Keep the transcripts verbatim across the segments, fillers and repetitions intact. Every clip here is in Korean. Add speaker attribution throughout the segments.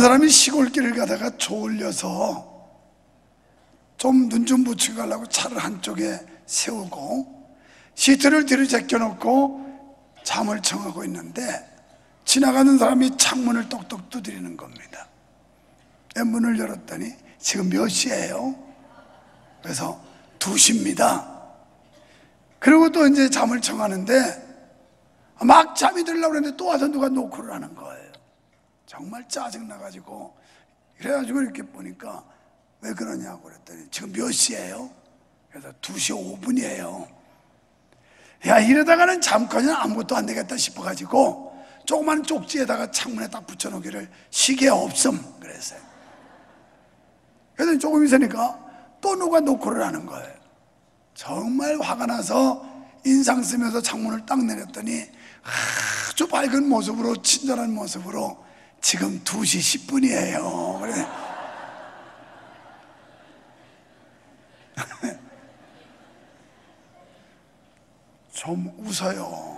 Speaker 1: 사람이 시골길을 가다가 졸려서 좀 눈 좀 붙이고 가려고 차를 한쪽에 세우고 시트를 뒤로 제껴놓고 잠을 청하고 있는데 지나가는 사람이 창문을 똑똑 두드리는 겁니다. 문을 열었더니 지금 몇 시예요? 그래서 두 시입니다. 그리고 또 이제 잠을 청하는데 막 잠이 들려고 그러는데 또 와서 누가 노크를 하는 거예요. 정말 짜증나가지고 그래가지고 이렇게 보니까 왜 그러냐고 그랬더니 지금 몇 시예요? 그래서 두 시 오 분이에요 야, 이러다가는 잠깐이나 아무것도 안 되겠다 싶어가지고 조그만 쪽지에다가 창문에 딱 붙여놓기를 시계 없음 그랬어요. 그래서 조금 있으니까 또 누가 노크를 하는 거예요. 정말 화가 나서 인상 쓰면서 창문을 딱 내렸더니 아주 밝은 모습으로 친절한 모습으로 지금 두 시 십 분이에요 그래. 좀 웃어요.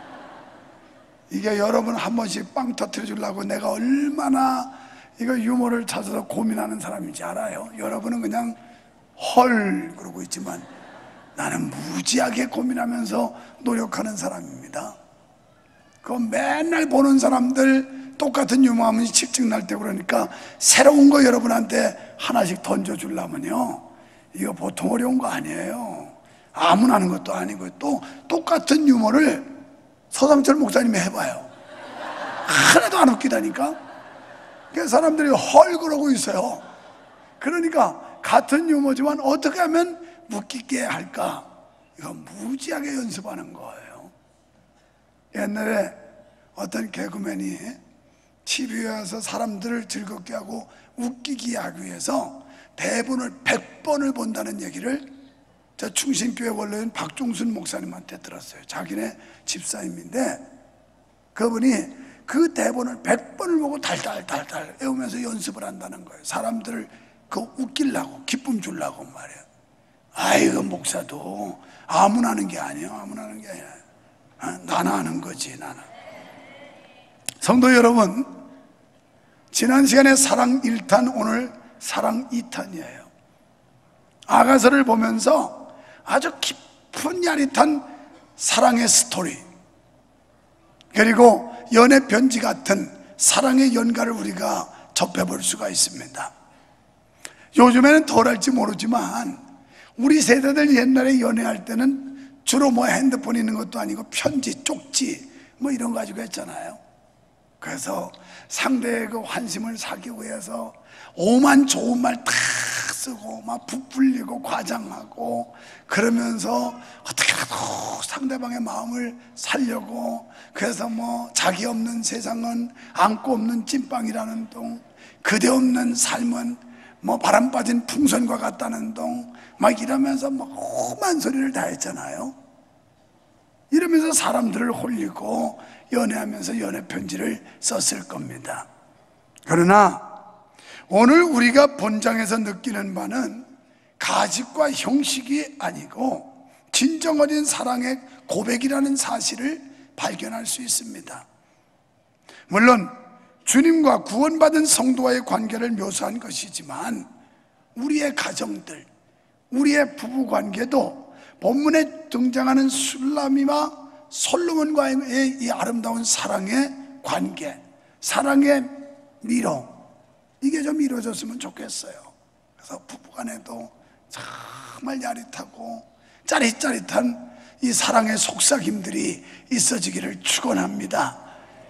Speaker 1: 이게 여러분 한 번씩 빵 터뜨려 주려고 내가 얼마나 이거 유머를 찾아서 고민하는 사람인지 알아요? 여러분은 그냥 헐 그러고 있지만 나는 무지하게 고민하면서 노력하는 사람입니다. 그 맨날 보는 사람들 똑같은 유머하면 칙칙날 때 그러니까 새로운 거 여러분한테 하나씩 던져주려면요 이거 보통 어려운 거 아니에요. 아무나 하는 것도 아니고 또 똑같은 유머를 서상철 목사님이 해봐요. 하나도 안 웃기다니까. 그래서 사람들이 헐 그러고 있어요. 그러니까 같은 유머지만 어떻게 하면 웃기게 할까? 이거 무지하게 연습하는 거예요. 옛날에 어떤 개그맨이 티비에 와서 사람들을 즐겁게 하고 웃기게 하기 위해서 대본을 백 번을 본다는 얘기를 저 충신교회 원로인 박종순 목사님한테 들었어요. 자기네 집사님인데 그분이 그 대본을 백 번을 보고 달달달달 외우면서 연습을 한다는 거예요. 사람들을 그 웃기려고 기쁨 주려고 말이에요. 아이고 목사도 아무나 하는 게 아니에요. 아무나 하는 게 아니라 아, 나나 하는 거지 나는. 성도 여러분, 지난 시간에 사랑 일 탄 오늘 사랑 이 탄이에요 아가서를 보면서 아주 깊은 야릿한 사랑의 스토리 그리고 연애 편지 같은 사랑의 연가를 우리가 접해볼 수가 있습니다. 요즘에는 덜할지 모르지만 우리 세대들 옛날에 연애할 때는 주로 뭐 핸드폰 있는 것도 아니고 편지, 쪽지 뭐 이런 거 가지고 했잖아요. 그래서 상대의 그 환심을 사기 위해서 오만 좋은 말 다 쓰고 막 부풀리고 과장하고 그러면서 어떻게라도 상대방의 마음을 살려고 그래서 뭐 자기 없는 세상은 안고 없는 찐빵이라는 동 그대 없는 삶은 뭐 바람 빠진 풍선과 같다는 동 막 이러면서 막 험한 소리를 다 했잖아요. 이러면서 사람들을 홀리고 연애하면서 연애 편지를 썼을 겁니다. 그러나 오늘 우리가 본장에서 느끼는 바는 가식과 형식이 아니고 진정 어린 사랑의 고백이라는 사실을 발견할 수 있습니다. 물론 주님과 구원받은 성도와의 관계를 묘사한 것이지만 우리의 가정들, 우리의 부부관계도 본문에 등장하는 술람이와 솔로몬과의 이 아름다운 사랑의 관계, 사랑의 미로, 이게 좀 이루어졌으면 좋겠어요. 그래서 부부간에도 정말 야릿하고 짜릿짜릿한 이 사랑의 속삭임들이 있어지기를 축원합니다.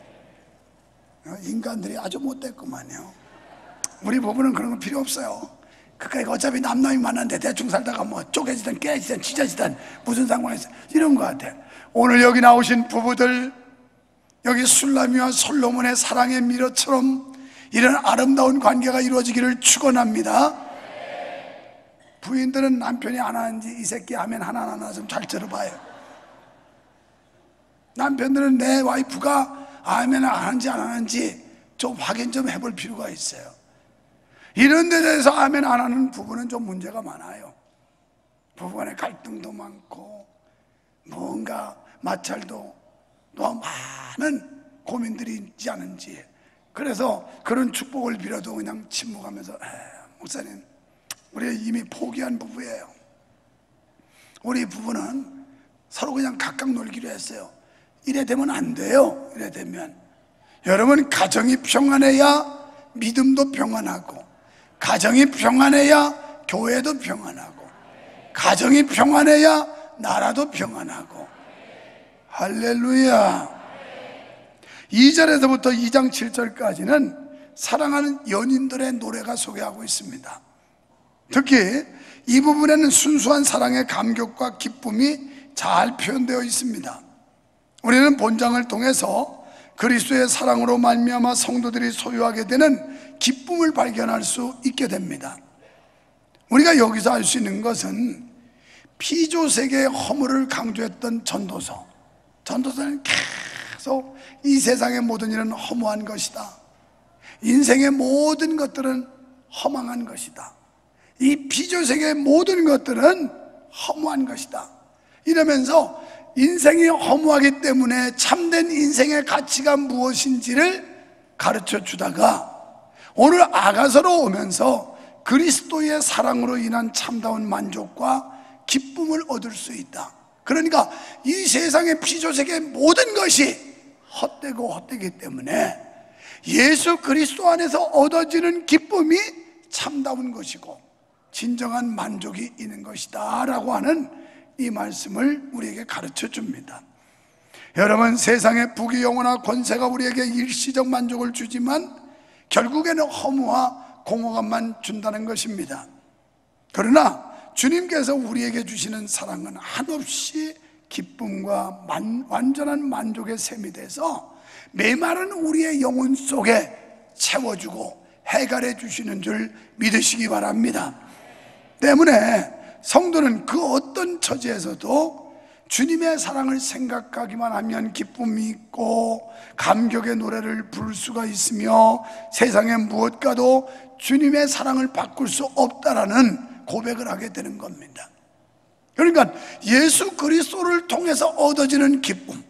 Speaker 1: 인간들이 아주 못됐구만요. 우리 부부는 그런 거 필요 없어요. 그러니까 어차피 남남이 만났는데 대충 살다가 뭐 쪼개지든 깨지든 찢어지든 무슨 상관이 있어. 이런 것 같아. 오늘 여기 나오신 부부들, 여기 술라미와 솔로몬의 사랑의 미로처럼 이런 아름다운 관계가 이루어지기를 축원합니다. 부인들은 남편이 안 하는지 이 새끼 하면 하나 하나 좀 잘 들어봐요. 남편들은 내 와이프가 하면 안 하는지 안 하는지 좀 확인 좀 해볼 필요가 있어요. 이런 데 대해서 아멘 안 하는 부부는 좀 문제가 많아요. 부부간에 갈등도 많고 뭔가 마찰도 또 많은 고민들이 있지 않은지 그래서 그런 축복을 빌어도 그냥 침묵하면서, 에이, 목사님, 우리 이미 포기한 부부예요. 우리 부부는 서로 그냥 각각 놀기로 했어요. 이래 되면 안 돼요. 이래 되면 여러분, 가정이 평안해야 믿음도 평안하고, 가정이 평안해야 교회도 평안하고, 가정이 평안해야 나라도 평안하고. 할렐루야. 이 절에서부터 이 장 칠 절까지는 사랑하는 연인들의 노래가 소개하고 있습니다. 특히 이 부분에는 순수한 사랑의 감격과 기쁨이 잘 표현되어 있습니다. 우리는 본장을 통해서 그리스도의 사랑으로 말미암아 성도들이 소유하게 되는 기쁨을 발견할 수 있게 됩니다. 우리가 여기서 알 수 있는 것은 피조세계의 허물을 강조했던 전도서, 전도서는 계속 이 세상의 모든 일은 허무한 것이다, 인생의 모든 것들은 허망한 것이다, 이 피조세계의 모든 것들은 허무한 것이다 이러면서 인생이 허무하기 때문에 참된 인생의 가치가 무엇인지를 가르쳐 주다가 오늘 아가서로 오면서 그리스도의 사랑으로 인한 참다운 만족과 기쁨을 얻을 수 있다. 그러니까 이 세상의 피조세계의 모든 것이 헛되고 헛되기 때문에 예수 그리스도 안에서 얻어지는 기쁨이 참다운 것이고 진정한 만족이 있는 것이다 라고 하는 이 말씀을 우리에게 가르쳐 줍니다. 여러분, 세상의 부귀영화나 권세가 우리에게 일시적 만족을 주지만 결국에는 허무와 공허감만 준다는 것입니다. 그러나 주님께서 우리에게 주시는 사랑은 한없이 기쁨과 만, 완전한 만족의 셈이 돼서 메마른 우리의 영혼 속에 채워주고 해결해 주시는 줄 믿으시기 바랍니다. 때문에 성도는 그 어떤 처지에서도 주님의 사랑을 생각하기만 하면 기쁨이 있고 감격의 노래를 부를 수가 있으며 세상의 무엇과도 주님의 사랑을 바꿀 수 없다라는 고백을 하게 되는 겁니다. 그러니까 예수 그리스도를 통해서 얻어지는 기쁨,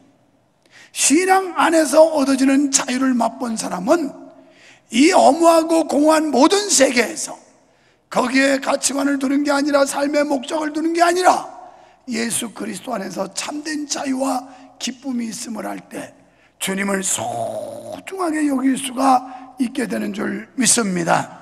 Speaker 1: 신앙 안에서 얻어지는 자유를 맛본 사람은 이 허무하고 공허한 모든 세계에서 거기에 가치관을 두는 게 아니라 삶의 목적을 두는 게 아니라 예수 그리스도 안에서 참된 자유와 기쁨이 있음을 알 때 주님을 소중하게 여길 수가 있게 되는 줄 믿습니다.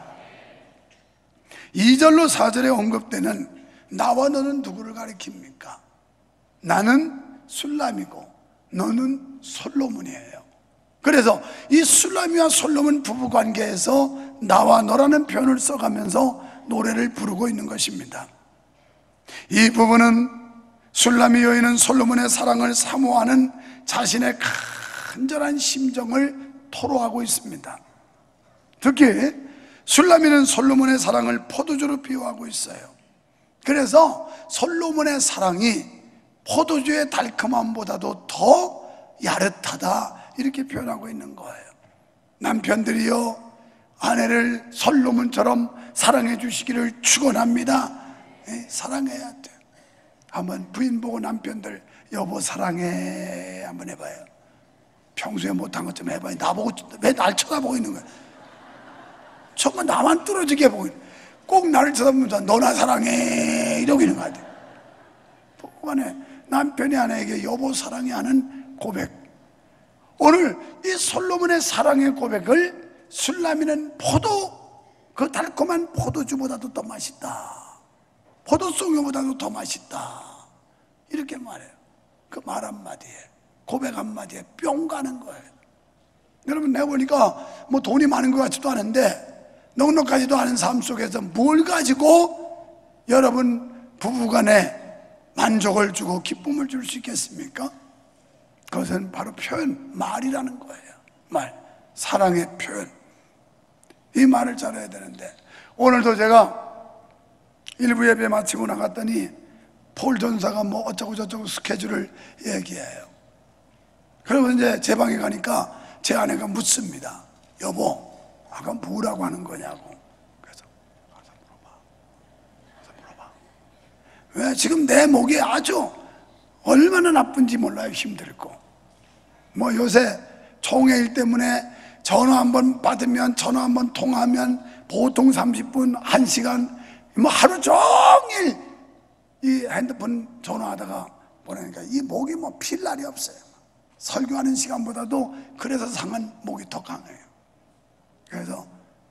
Speaker 1: 이 절로 사 절에 언급되는 나와 너는 누구를 가리킵니까? 나는 술람이고 너는 솔로몬이에요. 그래서 이 술람이와 솔로몬 부부관계에서 나와 너라는 표현을 써가면서 노래를 부르고 있는 것입니다. 이 부분은 술람이 여인은 솔로몬의 사랑을 사모하는 자신의 간절한 심정을 토로하고 있습니다. 특히 술람이는 솔로몬의 사랑을 포도주로 비유하고 있어요. 그래서 솔로몬의 사랑이 포도주의 달콤함보다도 더 야릇하다 이렇게 표현하고 있는 거예요. 남편들이요, 아내를 솔로몬처럼 사랑해 주시기를 축원합니다. 네, 사랑해야 돼. 한번 부인 보고 남편들 여보 사랑해 한번 해봐요. 평소에 못한 것 좀 해봐요. 나보고 왜 날 쳐다보고 있는 거야? 정말 나만 뚫어지게 보고 있는, 꼭 나를 쳐다보면서 너나 사랑해 이러고 있는 것 같아요. 부부간에 남편이 아내에게 여보 사랑해 하는 고백. 오늘 이 솔로몬의 사랑의 고백을 술람이는 포도, 그 달콤한 포도주보다도 더 맛있다, 포도송유보다도 더 맛있다 이렇게 말해요. 그 말 한마디에, 고백 한마디에 뿅 가는 거예요. 여러분, 내가 보니까 뭐 돈이 많은 것 같지도 않은데 넉넉하지도 않은 삶 속에서 뭘 가지고 여러분 부부간에 만족을 주고 기쁨을 줄 수 있겠습니까? 그것은 바로 표현, 말이라는 거예요. 말, 사랑의 표현. 이 말을 잘해야 되는데 오늘도 제가 일부 예배 마치고 나갔더니 폴 전사가 뭐 어쩌고 저쩌고 스케줄을 얘기해요. 그러면 이제 제 방에 가니까 제 아내가 묻습니다. 여보, 아까 뭐라고 하는 거냐고. 그래서 가서 물어봐. 가서 물어봐. 왜? 지금 내 목이 아주 얼마나 나쁜지 몰라요. 힘들고 뭐 요새 총회일 때문에 전화 한번 받으면, 전화 한번 통화하면 보통 삼십 분, 한 시간, 뭐 하루 종일 이 핸드폰 전화하다가 보내니까 이 목이 뭐 필 날이 없어요. 설교하는 시간보다도 그래서 상한 목이 더 강해요. 그래서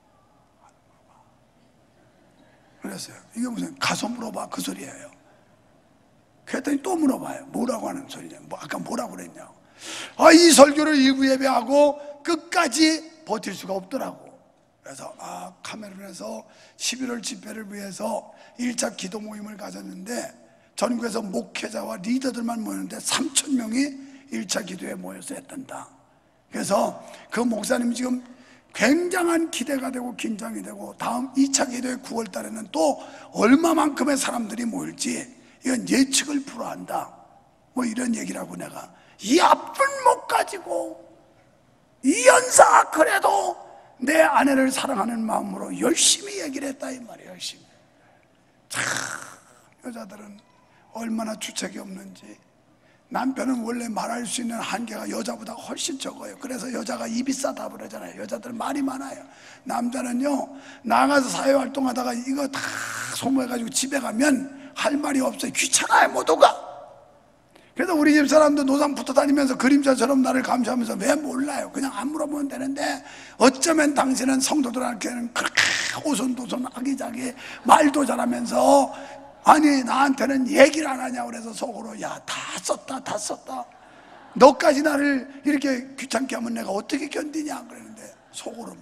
Speaker 1: 그랬어요. 이게 무슨 가서 물어봐 그 소리예요. 그랬더니 또 물어봐요. 뭐라고 하는 소리냐? 뭐 아까 뭐라고 그랬냐고. 아, 이 설교를 일부 예배하고 끝까지 버틸 수가 없더라고. 그래서 아, 카메룬에서 십일월 집회를 위해서 일 차 기도 모임을 가졌는데 전국에서 목회자와 리더들만 모였는데 삼천 명이 일 차 기도에 모여서 했단다. 그래서 그 목사님 지금 굉장한 기대가 되고 긴장이 되고 다음 이 차 기도회 구월 달에는 또 얼마만큼의 사람들이 모일지 이건 예측을 불허한다. 뭐 이런 얘기를 하고 내가 이 아픈 목 가지고 이 연사 그래도 내 아내를 사랑하는 마음으로 열심히 얘기를 했다 이 말이에요. 열심히. 참 여자들은 얼마나 주책이 없는지. 남편은 원래 말할 수 있는 한계가 여자보다 훨씬 적어요. 그래서 여자가 입이 싸다 그러잖아요. 여자들은 말이 많아요. 남자는요 나가서 사회활동하다가 이거 다 소모해가지고 집에 가면 할 말이 없어요. 귀찮아요 못 오가. 그래서 우리 집 사람도 노상 붙어 다니면서 그림자처럼 나를 감시하면서 왜 몰라요. 그냥 안 물어보면 되는데 어쩌면 당신은 성도들한테는 그렇게 오손도손 아기자기 말도 잘하면서 아니 나한테는 얘기를 안 하냐고. 그래서 속으로 야 다 썼다 다 썼다 너까지 나를 이렇게 귀찮게 하면 내가 어떻게 견디냐 그러는데 속으로만.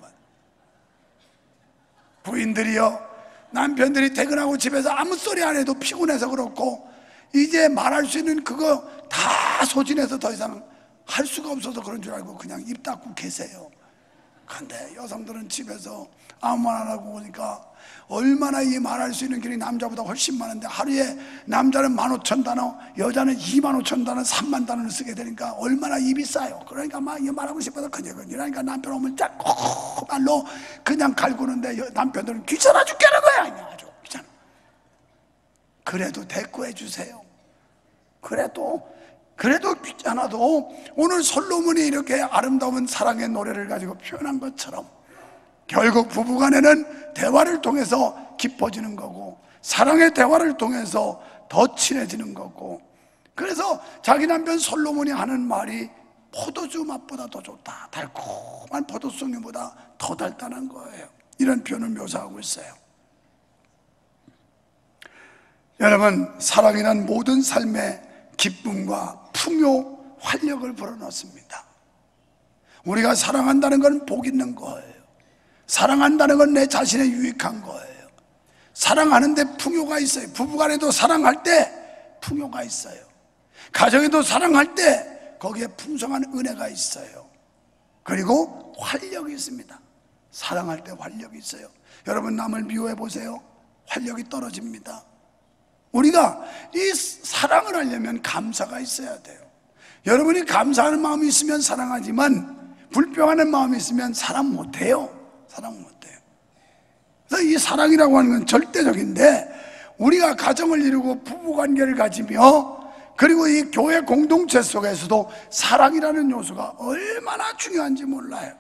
Speaker 1: 부인들이요 남편들이 퇴근하고 집에서 아무 소리 안 해도 피곤해서 그렇고 이제 말할 수 있는 그거 다 소진해서 더 이상 할 수가 없어서 그런 줄 알고 그냥 입 닫고 계세요. 근데 여성들은 집에서 아무 말 안 하고 오니까 얼마나 이 말할 수 있는 길이 남자보다 훨씬 많은데 하루에 남자는 만 오천 단어 여자는 이만 오천 단어 삼만 단어를 쓰게 되니까 얼마나 입이 싸요. 그러니까 막 이 말하고 싶어서 그냥 이러니까 남편 오면 자꾸 말로 그냥 갈구는데 남편들은 귀찮아 죽겠는 거야. 그냥 아주 귀찮아. 그래도 대꾸해 주세요. 그래도 그래도 귀찮아도 오늘 솔로몬이 이렇게 아름다운 사랑의 노래를 가지고 표현한 것처럼 결국 부부간에는 대화를 통해서 깊어지는 거고 사랑의 대화를 통해서 더 친해지는 거고. 그래서 자기 남편 솔로몬이 하는 말이 포도주 맛보다 더 좋다. 달콤한 포도송이보다 더 달달한 거예요. 이런 표현을 묘사하고 있어요. 여러분, 사랑이란 모든 삶의 기쁨과 풍요, 활력을 불어넣습니다. 우리가 사랑한다는 건 복 있는 거예요. 사랑한다는 건 내 자신에 유익한 거예요. 사랑하는데 풍요가 있어요. 부부간에도 사랑할 때 풍요가 있어요. 가정에도 사랑할 때 거기에 풍성한 은혜가 있어요. 그리고 활력이 있습니다. 사랑할 때 활력이 있어요. 여러분 남을 미워해 보세요. 활력이 떨어집니다. 우리가 이 사랑을 하려면 감사가 있어야 돼요. 여러분이 감사하는 마음이 있으면 사랑하지만 불평하는 마음이 있으면 사랑 못해요. 사랑 못해요. 그래서 이 사랑이라고 하는 건 절대적인데 우리가 가정을 이루고 부부관계를 가지며 그리고 이 교회 공동체 속에서도 사랑이라는 요소가 얼마나 중요한지 몰라요.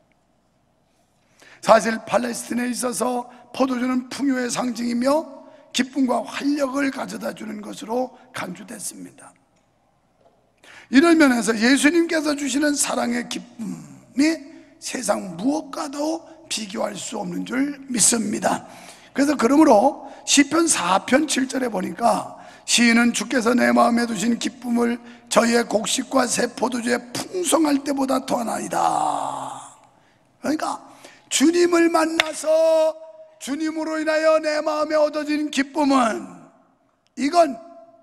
Speaker 1: 사실 팔레스틴에 있어서 포도주는 풍요의 상징이며 기쁨과 활력을 가져다 주는 것으로 간주됐습니다. 이런 면에서 예수님께서 주시는 사랑의 기쁨이 세상 무엇과도 비교할 수 없는 줄 믿습니다. 그래서 그러므로 시편 사 편 칠 절에 보니까 시인은 주께서 내 마음에 두신 기쁨을 저희의 곡식과 새 포도주에 풍성할 때보다 더하나이다. 그러니까 주님을 만나서 주님으로 인하여 내 마음에 얻어진 기쁨은 이건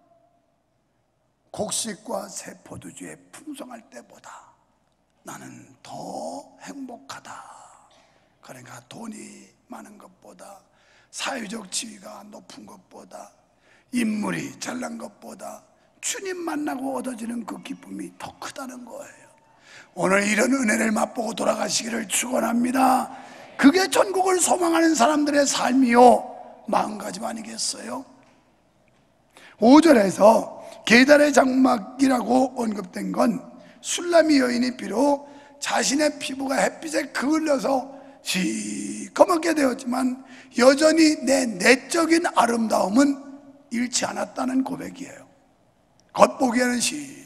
Speaker 1: 곡식과 새 포도주에 풍성할 때보다 나는 더 행복하다. 그러니까 돈이 많은 것보다 사회적 지위가 높은 것보다 인물이 잘난 것보다 주님 만나고 얻어지는 그 기쁨이 더 크다는 거예요. 오늘 이런 은혜를 맛보고 돌아가시기를 축원합니다. 그게 천국을 소망하는 사람들의 삶이요 마음가짐 아니겠어요? 오 절에서 게달의 장막이라고 언급된 건 술람이 여인이 비록 자신의 피부가 햇빛에 그을려서 시커멓게 되었지만 여전히 내 내적인 아름다움은 잃지 않았다는 고백이에요. 겉보기에는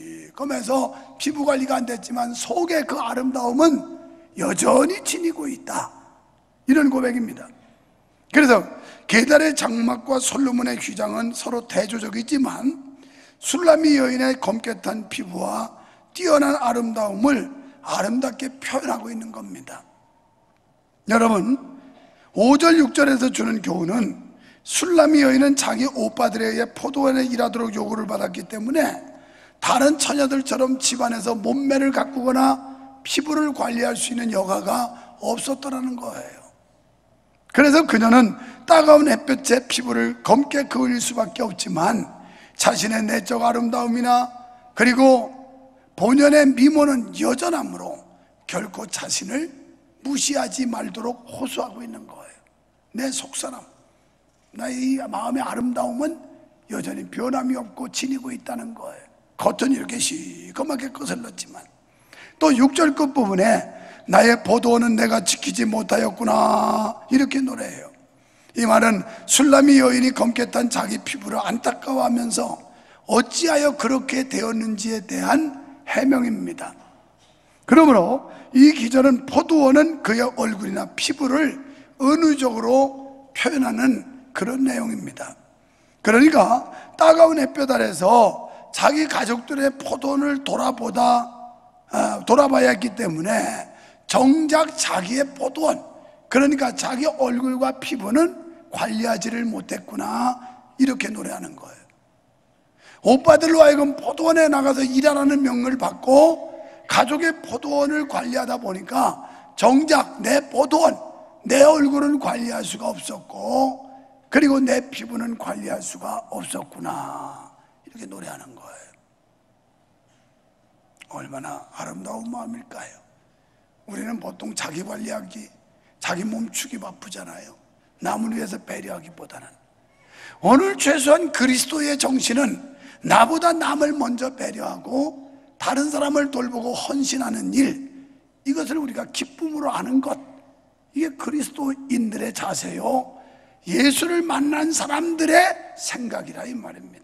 Speaker 1: 시커매서 피부 관리가 안 됐지만 속의 그 아름다움은 여전히 지니고 있다, 이런 고백입니다. 그래서 게달의 장막과 솔로몬의 휘장은 서로 대조적이지만 술람미 여인의 검게 탄 피부와 뛰어난 아름다움을 아름답게 표현하고 있는 겁니다. 여러분, 오 절 육 절에서 주는 교훈은 술람미 여인은 자기 오빠들에 의해 포도원에 일하도록 요구를 받았기 때문에 다른 처녀들처럼 집안에서 몸매를 가꾸거나 피부를 관리할 수 있는 여가가 없었더라는 거예요. 그래서 그녀는 따가운 햇볕에 피부를 검게 그을 수밖에 없지만 자신의 내적 아름다움이나 그리고 본연의 미모는 여전함으로 결코 자신을 무시하지 말도록 호소하고 있는 거예요. 내 속사람, 나의 마음의 아름다움은 여전히 변함이 없고 지니고 있다는 거예요. 겉은 이렇게 시커멓게 거슬렀지만 또 육 절 끝부분에 나의 포도원은 내가 지키지 못하였구나, 이렇게 노래해요. 이 말은 술람미 여인이 검게 탄 자기 피부를 안타까워하면서 어찌하여 그렇게 되었는지에 대한 해명입니다. 그러므로 이 기절은 포도원은 그의 얼굴이나 피부를 은유적으로 표현하는 그런 내용입니다. 그러니까 따가운 햇볕 아래서 자기 가족들의 포도원을 돌아보다 아, 돌아봐야 했기 때문에 정작 자기의 포도원, 그러니까 자기 얼굴과 피부는 관리하지를 못했구나, 이렇게 노래하는 거예요. 오빠들로 하여금 포도원에 나가서 일하라는 명령을 받고 가족의 포도원을 관리하다 보니까 정작 내 포도원, 내 얼굴은 관리할 수가 없었고 그리고 내 피부는 관리할 수가 없었구나, 이렇게 노래하는 거예요. 얼마나 아름다운 마음일까요? 우리는 보통 자기 관리하기, 자기 몸축이 바쁘잖아요. 남을 위해서 배려하기보다는. 오늘 최소한 그리스도의 정신은 나보다 남을 먼저 배려하고 다른 사람을 돌보고 헌신하는 일, 이것을 우리가 기쁨으로 하는 것, 이게 그리스도인들의 자세요, 예수를 만난 사람들의 생각이라 이 말입니다.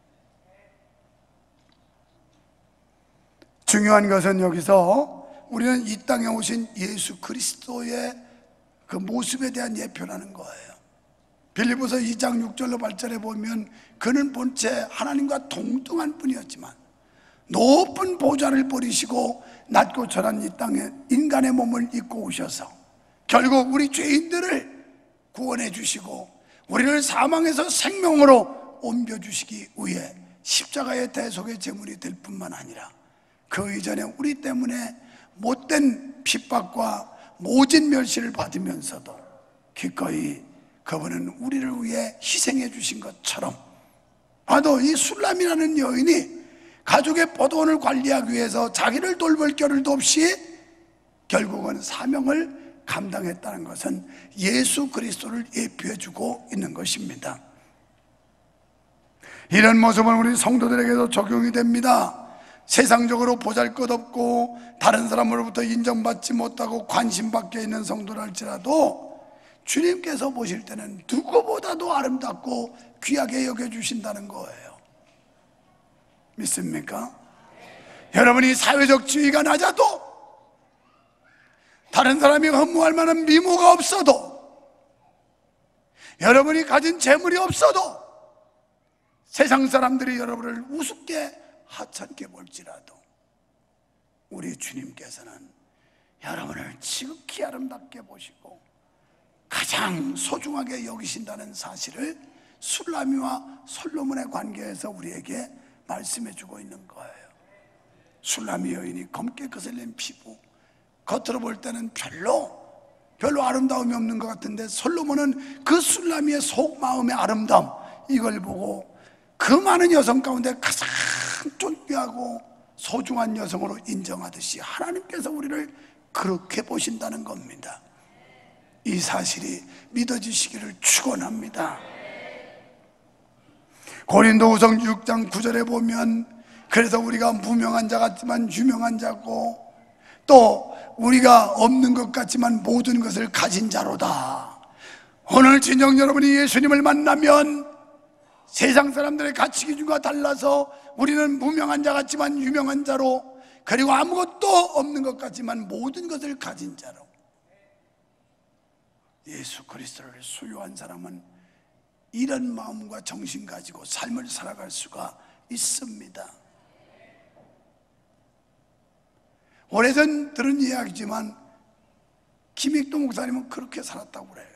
Speaker 1: 중요한 것은 여기서 우리는 이 땅에 오신 예수 그리스도의 그 모습에 대한 예표라는 거예요. 빌립보서 이 장 육 절로 팔 절에 보면 그는 본체 하나님과 동등한 분이었지만 높은 보좌를 버리시고 낮고 천한 이 땅에 인간의 몸을 입고 오셔서 결국 우리 죄인들을 구원해 주시고 우리를 사망에서 생명으로 옮겨주시기 위해 십자가의 대속의 제물이 될 뿐만 아니라 그 이전에 우리 때문에 못된 핍박과 모진 멸시를 받으면서도 기꺼이 그분은 우리를 위해 희생해 주신 것처럼, 봐도 이 술람이라는 여인이 가족의 포도원을 관리하기 위해서 자기를 돌볼 겨를도 없이 결국은 사명을 감당했다는 것은 예수 그리스도를 예표해 주고 있는 것입니다. 이런 모습은 우리 성도들에게도 적용이 됩니다. 세상적으로 보잘것없고 다른 사람으로부터 인정받지 못하고 관심밖에 있는 성도랄지라도 주님께서 보실 때는 누구보다도 아름답고 귀하게 여겨주신다는 거예요. 믿습니까? 여러분이 사회적 지위가 낮아도, 다른 사람이 흠모할 만한 미모가 없어도, 여러분이 가진 재물이 없어도 세상 사람들이 여러분을 우습게 하찮게 볼지라도 우리 주님께서는 여러분을 지극히 아름답게 보시고 가장 소중하게 여기신다는 사실을 술람미와 솔로몬의 관계에서 우리에게 말씀해 주고 있는 거예요. 술람미 여인이 검게 거슬린 피부, 겉으로 볼 때는 별로 별로 아름다움이 없는 것 같은데 솔로몬은 그 술람미의 속마음의 아름다움, 이걸 보고 그 많은 여성 가운데 가장 존귀하고 소중한 여성으로 인정하듯이 하나님께서 우리를 그렇게 보신다는 겁니다. 이 사실이 믿어지시기를 축원합니다. 고린도후서 육 장 구 절에 보면 그래서 우리가 무명한 자 같지만 유명한 자고 또 우리가 없는 것 같지만 모든 것을 가진 자로다. 오늘 진정 여러분이 예수님을 만나면 세상 사람들의 가치 기준과 달라서 우리는 무명한 자 같지만 유명한 자로, 그리고 아무것도 없는 것 같지만 모든 것을 가진 자로, 예수 그리스도를 소유한 사람은 이런 마음과 정신 가지고 삶을 살아갈 수가 있습니다. 오래전 들은 이야기지만 김익도 목사님은 그렇게 살았다고 그래요.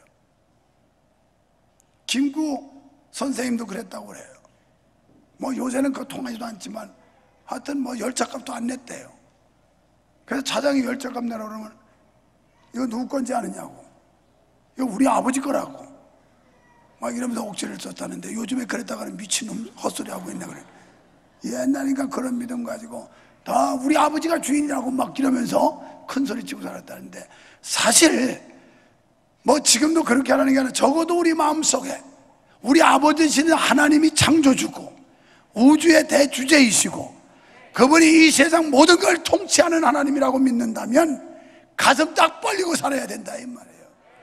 Speaker 1: 김구 선생님도 그랬다고 그래요. 뭐 요새는 그거 통하지도 않지만 하여튼 뭐 열차값도 안 냈대요. 그래서 차장이 열차값 내라 그러면 이거 누구 건지 아느냐고, 이거 우리 아버지 거라고 막 이러면서 옥죄를 썼다는데, 요즘에 그랬다가는 미친놈 헛소리 하고 있네 그래. 옛날이니까 그런 믿음 가지고 다 우리 아버지가 주인이라고 막 이러면서 큰 소리 치고 살았다는데, 사실 뭐 지금도 그렇게 하라는 게 아니라 적어도 우리 마음속에 우리 아버지시는 하나님이 창조주고 우주의 대주제이시고 그분이 이 세상 모든 걸 통치하는 하나님이라고 믿는다면 가슴 딱 벌리고 살아야 된다 이 말이에요.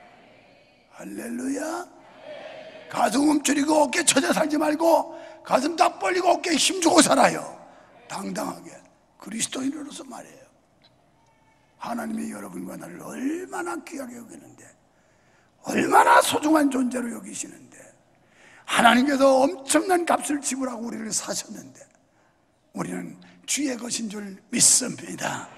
Speaker 1: 할렐루야. 가슴 움츠리고 어깨 처져 살지 말고 가슴 딱 벌리고 어깨에 힘주고 살아요. 당당하게 그리스도인으로서 말이에요. 하나님이 여러분과 나를 얼마나 귀하게 여기는데, 얼마나 소중한 존재로 여기시는데, 하나님께서 엄청난 값을 지불하고 우리를 사셨는데 우리는 주의 것인 줄 믿습니다.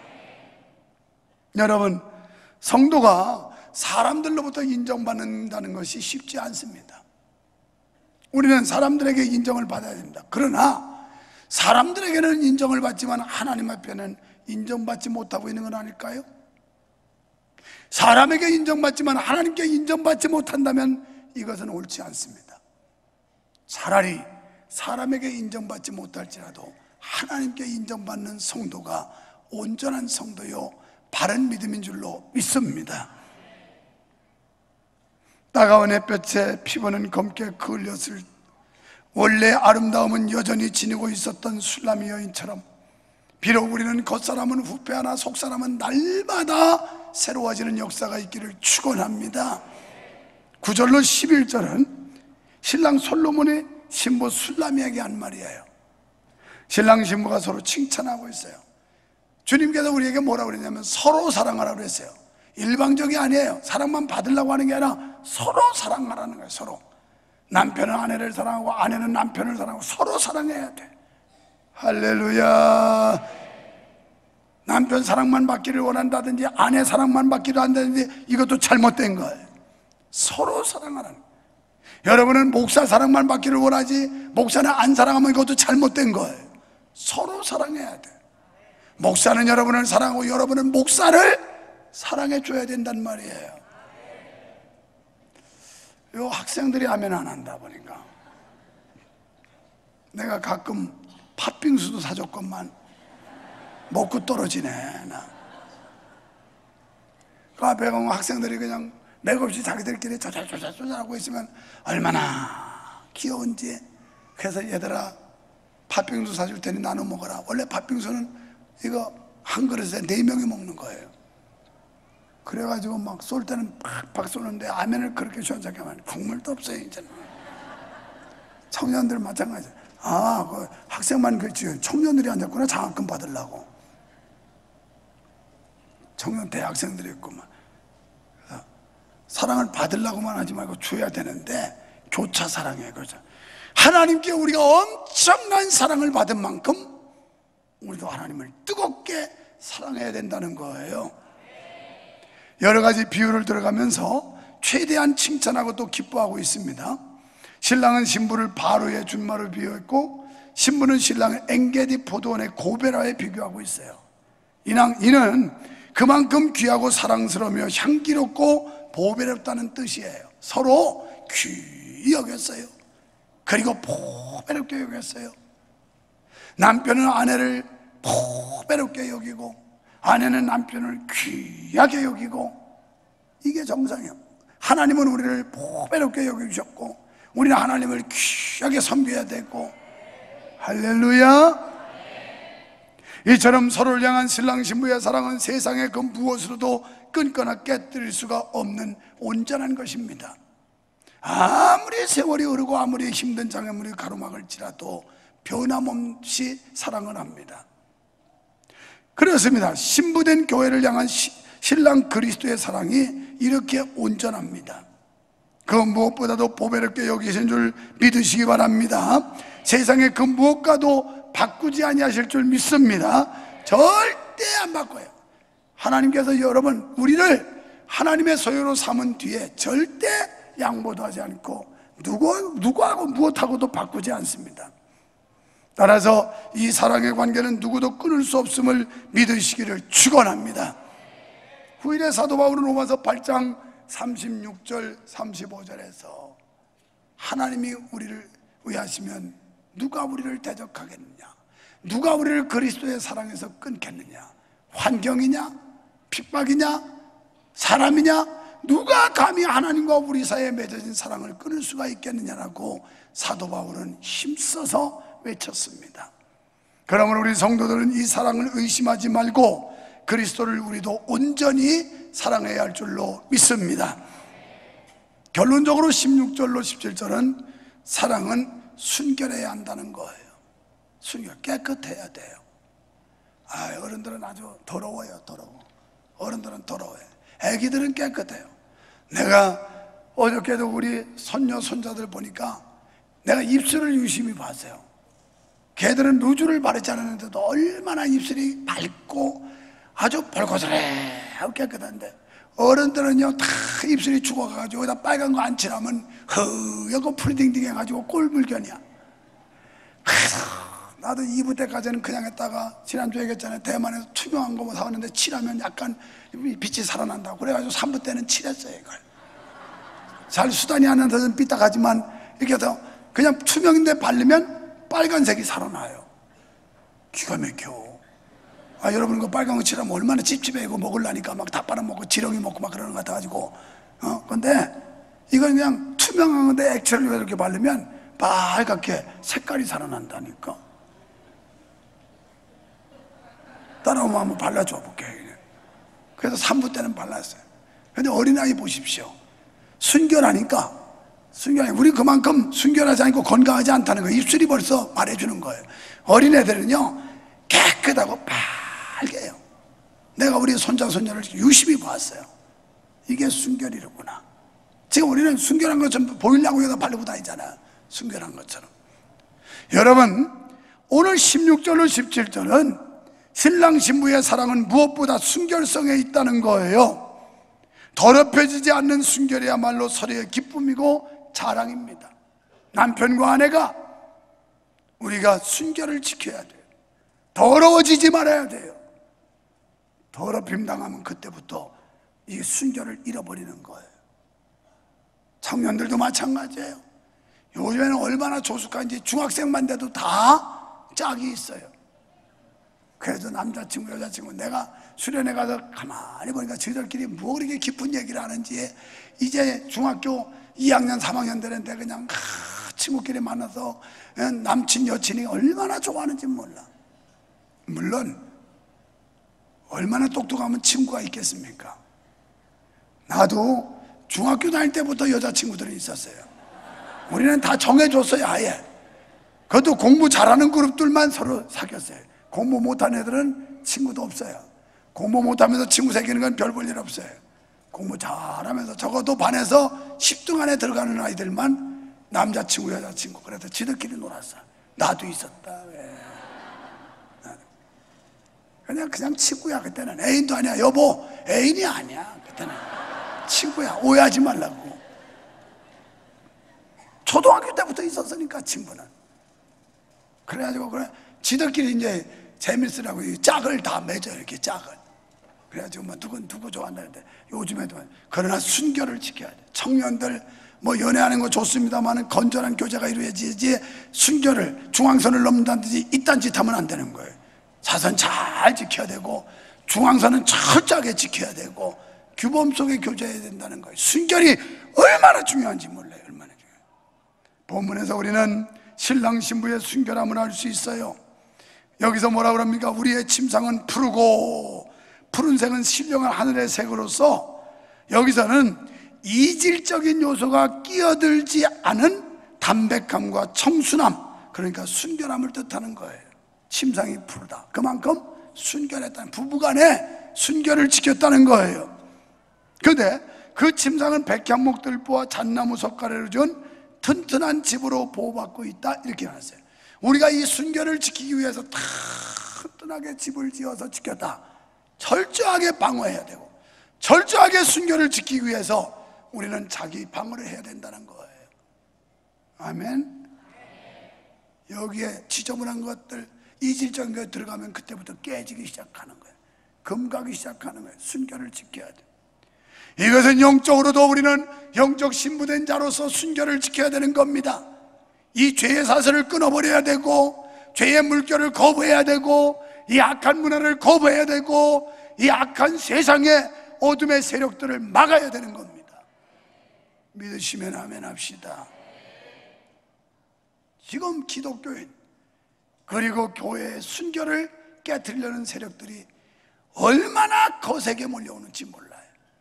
Speaker 1: 여러분, 성도가 사람들로부터 인정받는다는 것이 쉽지 않습니다. 우리는 사람들에게 인정을 받아야 됩니다. 그러나 사람들에게는 인정을 받지만 하나님 앞에는 인정받지 못하고 있는 건 아닐까요? 사람에게 인정받지만 하나님께 인정받지 못한다면 이것은 옳지 않습니다. 차라리 사람에게 인정받지 못할지라도 하나님께 인정받는 성도가 온전한 성도요 바른 믿음인 줄로 믿습니다. 따가운 햇볕에 피부는 검게 그을렸을 원래 아름다움은 여전히 지니고 있었던 술람이 여인처럼, 비록 우리는 겉사람은 후패하나 속사람은 날마다 새로워지는 역사가 있기를 축원합니다. 구 절로 십일 절은 신랑 솔로몬이 신부 술람이에게 한 말이에요. 신랑 신부가 서로 칭찬하고 있어요. 주님께서 우리에게 뭐라고 그랬냐면 서로 사랑하라고 그랬어요. 일방적이 아니에요. 사랑만 받으려고 하는 게 아니라 서로 사랑하라는 거예요. 서로. 남편은 아내를 사랑하고 아내는 남편을 사랑하고 서로 사랑해야 돼. 할렐루야. 남편 사랑만 받기를 원한다든지 아내 사랑만 받기를 한다든지 이것도 잘못된 거예요. 서로 사랑하라는 거예요. 여러분은 목사 사랑만 받기를 원하지 목사는 안 사랑하면 이것도 잘못된 거예요. 서로 사랑해야 돼. 목사는 여러분을 사랑하고 여러분은 목사를 사랑해 줘야 된단 말이에요. 요 학생들이 하면 안 한다 보니까 내가 가끔 팥빙수도 사줬건만 먹고 떨어지네. 나 그 앞에 가면 학생들이 그냥 맥없이 자기들끼리 조잘조잘조잘 하고 있으면 얼마나 귀여운지. 그래서 얘들아 팥빙수 사줄 테니 나눠 먹어라. 원래 팥빙수는 이거 한 그릇에 네 명이 먹는 거예요. 그래가지고 막 쏠 때는 팍팍 쏘는데 아멘을 그렇게 시원하게 하면 국물도 없어요. 이제는 청년들 마찬가지. 아, 그 학생만 그렇지 청년들이 앉았구나. 장학금 받으려고. 청년 대학생들이 있구만. 사랑을 받으려고만 하지 말고 줘야 되는데 교차 사랑해. 그렇죠. 하나님께 우리가 엄청난 사랑을 받은 만큼 우리도 하나님을 뜨겁게 사랑해야 된다는 거예요. 여러 가지 비유를 들어가면서 최대한 칭찬하고 또 기뻐하고 있습니다. 신랑은 신부를 바로의 준마로 비유했고 신부는 신랑을 엔게디 포도원의 고베라에 비교하고 있어요. 이는, 이는 그만큼 귀하고 사랑스러우며 향기롭고 보배롭다는 뜻이에요. 서로 귀히 여겼어요. 그리고 보배롭게 여겼어요. 남편은 아내를 보배롭게 여기고 아내는 남편을 귀하게 여기고, 이게 정상이에요. 하나님은 우리를 보배롭게 여기셨고 우리는 하나님을 귀하게 섬겨야 되고. 할렐루야. 이처럼 서로를 향한 신랑 신부의 사랑은 세상의 그 무엇으로도 끊거나 깨뜨릴 수가 없는 온전한 것입니다. 아무리 세월이 흐르고 아무리 힘든 장애물이 가로막을지라도 변함없이 사랑을 합니다. 그렇습니다. 신부된 교회를 향한 시, 신랑 그리스도의 사랑이 이렇게 온전합니다. 그 무엇보다도 보배롭게 여기신 줄 믿으시기 바랍니다. 세상의 그 무엇과도 바꾸지 아니하실 줄 믿습니다. 절대 안 바꿔요. 하나님께서 여러분 우리를 하나님의 소유로 삼은 뒤에 절대 양보도 하지 않고 누구, 누구하고 무엇하고도 바꾸지 않습니다. 따라서 이 사랑의 관계는 누구도 끊을 수 없음을 믿으시기를 축원합니다. 후일의 사도 바울은 로마서 팔 장 삼십육 절 삼십오 절에서 하나님이 우리를 위하시면 누가 우리를 대적하겠느냐, 누가 우리를 그리스도의 사랑에서 끊겠느냐, 환경이냐, 핍박이냐, 사람이냐, 누가 감히 하나님과 우리 사이에 맺어진 사랑을 끊을 수가 있겠느냐라고 사도 바울은 힘써서 외쳤습니다. 그러므로 우리 성도들은 이 사랑을 의심하지 말고 그리스도를 우리도 온전히 사랑해야 할 줄로 믿습니다. 결론적으로 십육 절로 십칠 절은 사랑은 순결해야 한다는 거예요. 순결, 깨끗해야 돼요. 아, 어른들은 아주 더러워요. 더러워. 어른들은 더러워요. 애기들은 깨끗해요. 내가 어저께도 우리 손녀 손자들 보니까 내가 입술을 유심히 봤어요. 걔들은 루즈를 바르지 않았는데도 얼마나 입술이 밝고 아주 벌거스레하고 깨끗한데, 어른들은요 다 입술이 죽어가지고 여기다 빨간 거 안 칠하면 허옇고 프리딩딩 해가지고 꼴물견이야. 그래서 나도 이 부 때까지는 그냥 했다가 지난주에 얘기했잖아요. 대만에서 투명한 거 사왔는데 칠하면 약간 빛이 살아난다고 그래가지고 삼 부 때는 칠했어요. 이걸 잘 수단이 안 나서 삐딱하지만 이렇게 해서 그냥 투명인데 바르면 빨간색이 살아나요. 기가 막혀. 아, 여러분 그 빨간 거 칠하면 얼마나 찝찝해. 이거 먹으려니까 막 다 빨아먹고 지렁이 먹고 막 그러는 것 같아가지고. 어 근데 이건 그냥 투명한 건데 액체를 이렇게 바르면 빨갛게 색깔이 살아난다니까. 따라오면 한번 발라줘 볼게. 그래서 삼 부 때는 발랐어요. 근데 어린아이 보십시오. 순결하니까, 순결하니까 우리 그만큼 순결하지 않고 건강하지 않다는 거예요. 입술이 벌써 말해주는 거예요. 어린애들은요 깨끗하고 빨개요. 내가 우리 손자 손녀를 유심히 봤어요. 이게 순결이로구나. 지금 우리는 순결한 것처럼 보이려고 여기다 바르고 다니잖아요. 순결한 것처럼. 여러분, 오늘 십육 절로 십칠 절은 신랑 신부의 사랑은 무엇보다 순결성에 있다는 거예요. 더럽혀지지 않는 순결이야말로 서로의 기쁨이고 자랑입니다. 남편과 아내가 우리가 순결을 지켜야 돼요. 더러워지지 말아야 돼요. 더럽힘 당하면 그때부터 이 순결을 잃어버리는 거예요. 청년들도 마찬가지예요. 요즘에는 얼마나 조숙한지 중학생만 돼도 다 짝이 있어요. 그래도 남자친구 여자친구, 내가 수련회 가서 가만히 보니까 저희들끼리 뭐 그렇게 깊은 얘기를 하는지, 이제 중학교 이 학년 삼 학년 되는데 그냥 아, 친구끼리 만나서 남친 여친이 얼마나 좋아하는지 몰라. 물론 얼마나 똑똑하면 친구가 있겠습니까? 나도 중학교 다닐 때부터 여자친구들이 있었어요. 우리는 다 정해줬어요. 아예. 그것도 공부 잘하는 그룹들만 서로 사귀었어요. 공부 못하는 애들은 친구도 없어요. 공부 못하면서 친구 사귀는 건 별 볼 일 없어요. 공부 잘하면서 적어도 반에서 십 등 안에 들어가는 아이들만 남자친구 여자친구, 그래서 지들끼리 놀았어. 나도 있었다. 왜? 그냥 그냥 친구야. 그때는 애인도 아니야. 여보, 애인이 아니야. 그때는 친구야. 오해하지 말라고. 초등학교 때부터 있었으니까 친구는. 그래가지고 그래 지들끼리 이제 재밌으라고 이 짝을 다 맺어, 이렇게 짝을. 그래가지고 뭐 누군 누구 좋아한다는데, 요즘에도. 그러나 순결을 지켜야 돼. 청년들 뭐 연애하는 거 좋습니다만 건전한 교제가 이루어지지 순결을, 중앙선을 넘는다든지 이딴 짓 하면 안 되는 거예요. 사선 잘 지켜야 되고 중앙선은 철저하게 지켜야 되고 규범 속에 교제해야 된다는 거예요. 순결이 얼마나 중요한지 몰라요. 얼마나 중요해요. 본문에서 우리는 신랑 신부의 순결함을 알 수 있어요. 여기서 뭐라 그럽니까? 우리의 침상은 푸르고 푸른색은 신령한 하늘의 색으로서, 여기서는 이질적인 요소가 끼어들지 않은 담백함과 청순함, 그러니까 순결함을 뜻하는 거예요. 침상이 푸르다, 그만큼 순결했다는, 부부간에 순결을 지켰다는 거예요. 그런데 그 침상은 백향목들보와 잣나무 석가래로 지은 튼튼한 집으로 보호받고 있다, 이렇게 말했어요. 우리가 이 순결을 지키기 위해서 튼튼하게 집을 지어서 지켰다. 철저하게 방어해야 되고, 철저하게 순결을 지키기 위해서 우리는 자기 방어를 해야 된다는 거예요. 아멘. 여기에 지저분한 것들, 이질적인 것에 들어가면 그때부터 깨지기 시작하는 거예요. 금가기 시작하는 거예요. 순결을 지켜야 돼. 이것은 영적으로도 우리는 영적 신부된 자로서 순결을 지켜야 되는 겁니다. 이 죄의 사슬을 끊어버려야 되고, 죄의 물결을 거부해야 되고, 이 악한 문화를 거부해야 되고, 이 악한 세상의 어둠의 세력들을 막아야 되는 겁니다. 믿으시면 아멘 합시다. 지금 기독교인 그리고 교회의 순결을 깨트리려는 세력들이 얼마나 거세게 몰려오는지 몰라요.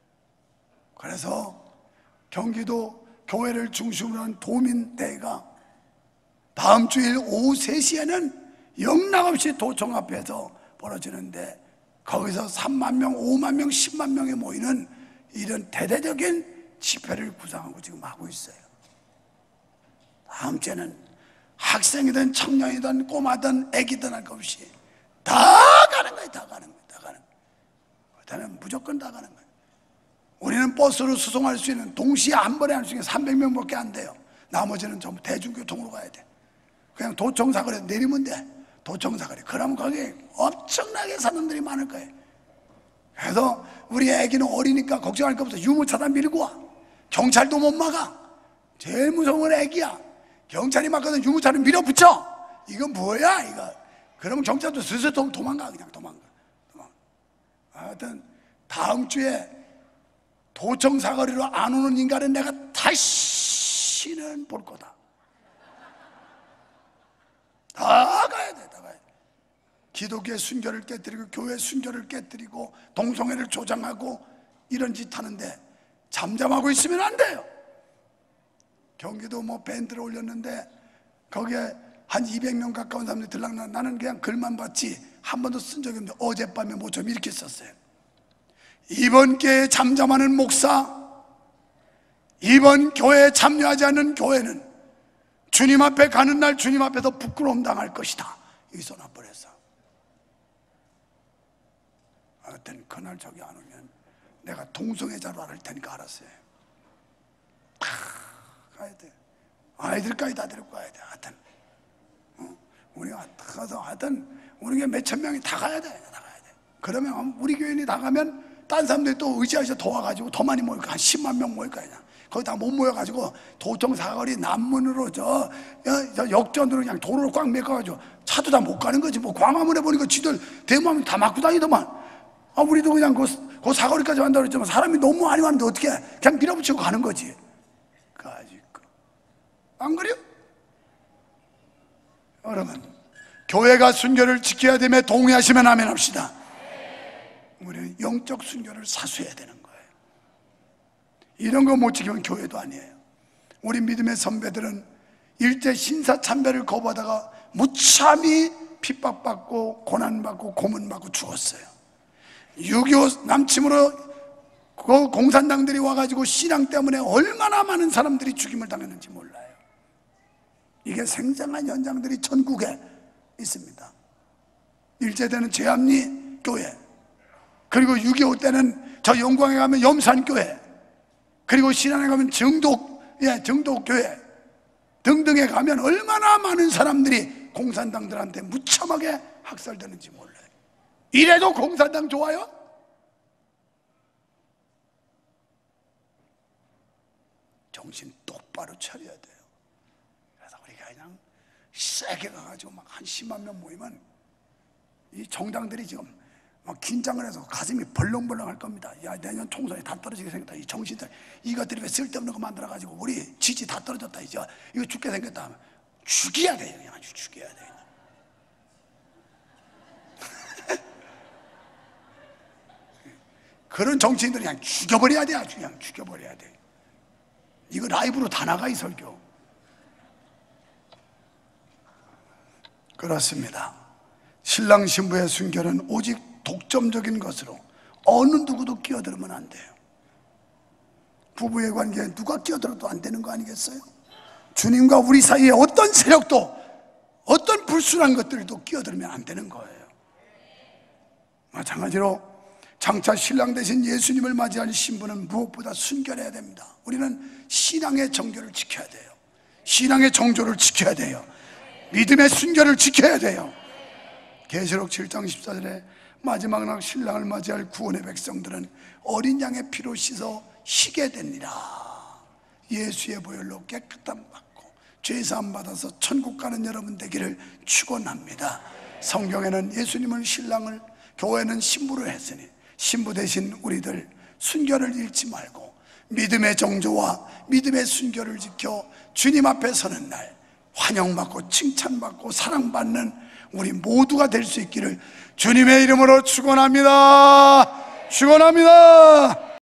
Speaker 1: 그래서 경기도 교회를 중심으로 한 도민대회가 다음 주일 오후 세 시에는 영락없이 도청 앞에서 벌어지는데, 거기서 삼만 명, 오만 명, 십만 명이 모이는 이런 대대적인 집회를 구상하고 지금 하고 있어요. 다음 주에는 학생이든 청년이든 꼬마든 애기든 할 것 없이 다 가는 거예요. 다 가는 거예요. 다 가는 거예요. 그때는 무조건 다 가는 거예요. 우리는 버스로 수송할 수 있는, 동시에 한 번에 할 수 있는 삼백 명밖에 안 돼요. 나머지는 전부 대중교통으로 가야 돼. 그냥 도청사거리에 내리면 돼. 도청사거리. 그러면 거기 엄청나게 사람들이 많을 거예요. 그래서 우리 애기는 어리니까 걱정할 거 없어. 유모차다 밀고 와. 경찰도 못 막아. 제일 무서운 건 애기야. 경찰이 막거든 유모차를 밀어붙여. 이건 뭐야 이거. 그러면 경찰도 슬슬 도망가. 그냥 도망가. 도망가. 하여튼 다음 주에 도청 사거리로 안 오는 인간은 내가 다시는 볼 거다. 다 가야 돼, 다 가야 돼. 기독교의 순결을 깨뜨리고 교회의 순결을 깨뜨리고 동성애를 조장하고 이런 짓 하는데 잠잠하고 있으면 안 돼요. 경기도 뭐 밴드를 올렸는데 거기에 한 이백 명 가까운 사람들이 들락나. 나는 그냥 글만 봤지 한 번도 쓴 적이 없는데 어젯밤에 모처럼 이렇게 썼어요. 이번 교회에 잠잠하는 목사, 이번 교회에 참여하지 않는 교회는 주님 앞에 가는 날 주님 앞에서 부끄러움 당할 것이다. 이 써놔버렸어. 하여튼 그날 저기 안 오면 내가 동성애자로 할 테니까 알았어요. 다 가야 돼. 아이들까지 다 데리고 가야 돼. 하여튼 어? 우리가 가서 하여튼 우리 교회 몇천 명이 다 가야 돼. 다 가야 돼. 그러면 우리 교인이 다 가면 딴 사람들이 또 의지하셔 더 와가지고 더 많이 모일 거야. 한 십만 명 모일 거야. 거기 다 못 모여가지고 도청 사거리 남문으로 저, 저 역전으로 그냥 도로를 꽉 메꿔가지고 차도 다 못 가는 거지. 뭐 광화문에 보니까 지들 대모하면 다 막고 다니더만. 아, 우리도 그냥 그, 그 사거리까지 간다고 그랬지만 사람이 너무 많이 왔는데 어떻게 해? 그냥 밀어붙이고 가는 거지. 까짓 거. 안 그래요? 여러분, 교회가 순결을 지켜야 됨에 동의하시면 아멘 합시다. 우리는 영적 순결을 사수해야 되는 거예요. 이런 거 못 지키면 교회도 아니에요. 우리 믿음의 선배들은 일제 신사참배를 거부하다가 무참히 핍박받고 고난받고 고문받고 죽었어요. 육이오 남침으로 그 공산당들이 와가지고 신앙 때문에 얼마나 많은 사람들이 죽임을 당했는지 몰라요. 이게 생생한 현장들이 전국에 있습니다. 일제때는 제암리 교회, 그리고 육이오 때는 저 영광에 가면 염산교회, 그리고 신안에 가면 정독, 예, 정독교회 등등에 가면 얼마나 많은 사람들이 공산당들한테 무참하게 학살되는지 몰라요. 이래도 공산당 좋아요? 정신 똑바로 차려야 돼요. 그래서 우리가 그냥 세게 가가지고 막 한 십만 명 모이면 이 정당들이 지금 막 긴장을 해서 가슴이 벌렁벌렁 할 겁니다. 야, 내년 총선이 다 떨어지게 생겼다. 이 정신들, 이것들이 왜 쓸데없는 거 만들어가지고 우리 지지 다 떨어졌다. 이제 이거 죽게 생겼다 하면 죽여야 돼요. 그냥 아주 죽여야 돼요. 그런 정치인들 그냥 죽여버려야 돼. 아주 그냥 죽여버려야 돼. 이거 라이브로 다 나가 이 설교. 그렇습니다. 신랑 신부의 순결은 오직 독점적인 것으로 어느 누구도 끼어들면 안 돼요. 부부의 관계에 누가 끼어들어도 안 되는 거 아니겠어요? 주님과 우리 사이에 어떤 세력도 어떤 불순한 것들도 끼어들면 안 되는 거예요. 마찬가지로 장차 신랑 대신 예수님을 맞이할 신부는 무엇보다 순결해야 됩니다. 우리는 신앙의 정교를 지켜야 돼요. 신앙의 정조를 지켜야 돼요. 믿음의 순결을 지켜야 돼요. 계시록 칠 장 십사 절에 마지막 날 신랑을 맞이할 구원의 백성들은 어린 양의 피로 씻어 희게 되니라. 예수의 보혈로 깨끗함 받고 죄사함 받아서 천국 가는 여러분 되기를 축원합니다. 성경에는 예수님을 신랑을, 교회는 신부를 했으니 신부 대신 우리들 순결을 잃지 말고 믿음의 정조와 믿음의 순결을 지켜 주님 앞에 서는 날 환영받고 칭찬받고 사랑받는 우리 모두가 될 수 있기를 주님의 이름으로 축원합니다. 축원합니다.